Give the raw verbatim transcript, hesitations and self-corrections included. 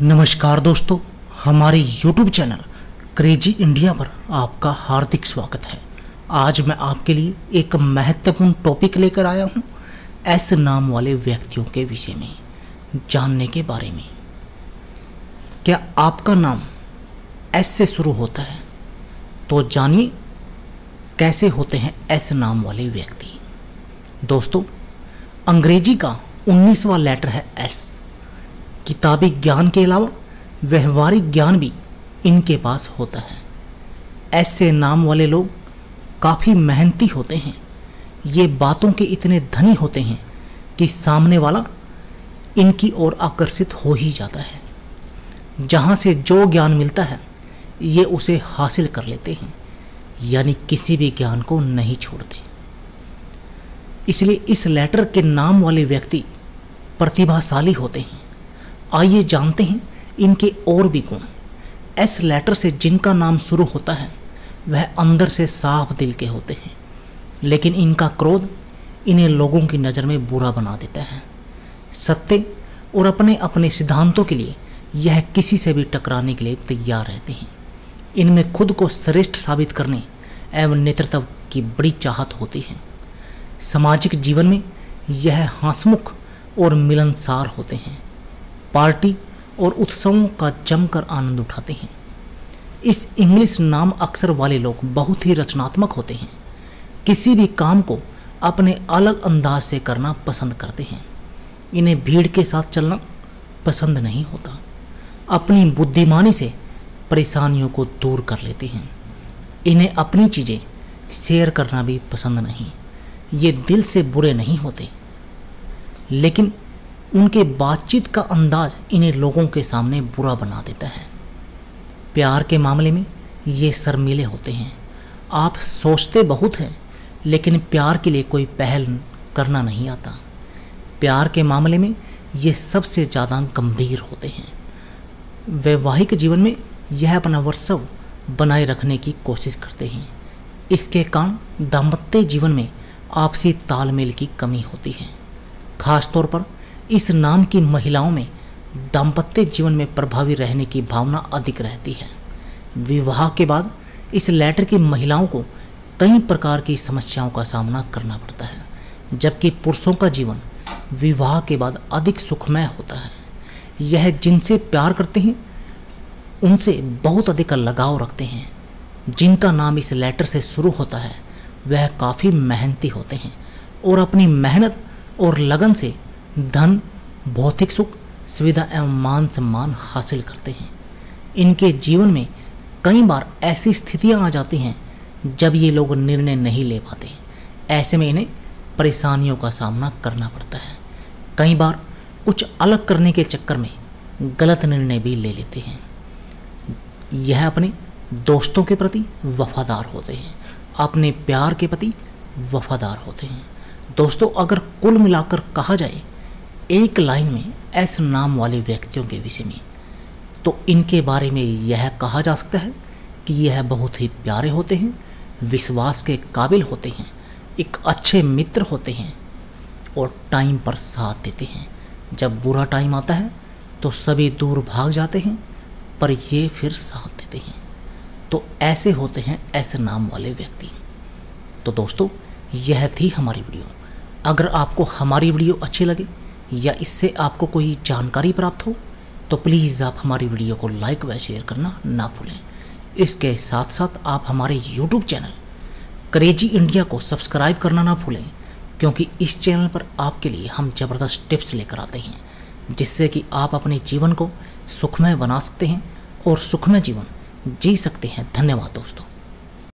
नमस्कार दोस्तों, हमारे यूट्यूब चैनल क्रेजी इंडिया पर आपका हार्दिक स्वागत है। आज मैं आपके लिए एक महत्वपूर्ण टॉपिक लेकर आया हूं, एस नाम वाले व्यक्तियों के विषय में जानने के बारे में। क्या आपका नाम एस से शुरू होता है? तो जानिए कैसे होते हैं एस नाम वाले व्यक्ति। दोस्तों, अंग्रेजी का उन्नीसवां लेटर है एस। किताबी ज्ञान के अलावा व्यवहारिक ज्ञान भी इनके पास होता है। ऐसे नाम वाले लोग काफ़ी मेहनती होते हैं। ये बातों के इतने धनी होते हैं कि सामने वाला इनकी ओर आकर्षित हो ही जाता है। जहाँ से जो ज्ञान मिलता है ये उसे हासिल कर लेते हैं, यानी किसी भी ज्ञान को नहीं छोड़ते। इसलिए इस लेटर के नाम वाले व्यक्ति प्रतिभाशाली होते हैं। आइए जानते हैं इनके और भी गुण। एस लेटर से जिनका नाम शुरू होता है वह अंदर से साफ दिल के होते हैं, लेकिन इनका क्रोध इन्हें लोगों की नज़र में बुरा बना देता है। सत्य और अपने अपने सिद्धांतों के लिए यह किसी से भी टकराने के लिए तैयार रहते हैं। इनमें खुद को श्रेष्ठ साबित करने एवं नेतृत्व की बड़ी चाहत होती है। सामाजिक जीवन में यह हंसमुख और मिलनसार होते हैं। पार्टी और उत्सवों का जमकर आनंद उठाते हैं। इस इंग्लिश नाम अक्षर वाले लोग बहुत ही रचनात्मक होते हैं। किसी भी काम को अपने अलग अंदाज से करना पसंद करते हैं। इन्हें भीड़ के साथ चलना पसंद नहीं होता। अपनी बुद्धिमानी से परेशानियों को दूर कर लेते हैं। इन्हें अपनी चीज़ें शेयर करना भी पसंद नहीं। ये दिल से बुरे नहीं होते, लेकिन उनके बातचीत का अंदाज इन्हें लोगों के सामने बुरा बना देता है। प्यार के मामले में ये शर्मीले होते हैं। आप सोचते बहुत हैं, लेकिन प्यार के लिए कोई पहल करना नहीं आता। प्यार के मामले में ये सबसे ज़्यादा गंभीर होते हैं। वैवाहिक जीवन में यह अपना वर्चस्व बनाए रखने की कोशिश करते हैं। इसके कारण दाम्पत्य जीवन में आपसी तालमेल की कमी होती है। खासतौर पर इस नाम की महिलाओं में दाम्पत्य जीवन में प्रभावी रहने की भावना अधिक रहती है। विवाह के बाद इस लेटर की महिलाओं को कई प्रकार की समस्याओं का सामना करना पड़ता है, जबकि पुरुषों का जीवन विवाह के बाद अधिक सुखमय होता है। यह जिनसे प्यार करते हैं उनसे बहुत अधिक लगाव रखते हैं। जिनका नाम इस लेटर से शुरू होता है वह काफ़ी मेहनती होते हैं और अपनी मेहनत और लगन से धन, भौतिक सुख, सुविधा एवं मान सम्मान हासिल करते हैं। इनके जीवन में कई बार ऐसी स्थितियां आ जाती हैं जब ये लोग निर्णय नहीं ले पाते। ऐसे में इन्हें परेशानियों का सामना करना पड़ता है। कई बार कुछ अलग करने के चक्कर में गलत निर्णय भी ले लेते हैं। यह अपने दोस्तों के प्रति वफादार होते हैं, अपने प्यार के प्रति वफादार होते हैं। दोस्तों, अगर कुल मिलाकर कहा जाए एक लाइन में एस नाम वाले व्यक्तियों के विषय में, तो इनके बारे में यह कहा जा सकता है कि यह बहुत ही प्यारे होते हैं, विश्वास के काबिल होते हैं, एक अच्छे मित्र होते हैं और टाइम पर साथ देते हैं। जब बुरा टाइम आता है तो सभी दूर भाग जाते हैं, पर ये फिर साथ देते हैं। तो ऐसे होते हैं एस नाम वाले व्यक्ति। तो दोस्तों, यह थी हमारी वीडियो। अगर आपको हमारी वीडियो अच्छी लगे या इससे आपको कोई जानकारी प्राप्त हो तो प्लीज़ आप हमारी वीडियो को लाइक व शेयर करना ना भूलें। इसके साथ साथ आप हमारे यूट्यूब चैनल क्रेजी इंडिया को सब्सक्राइब करना ना भूलें, क्योंकि इस चैनल पर आपके लिए हम ज़बरदस्त टिप्स लेकर आते हैं, जिससे कि आप अपने जीवन को सुखमय बना सकते हैं और सुखमय जीवन जी सकते हैं। धन्यवाद दोस्तों।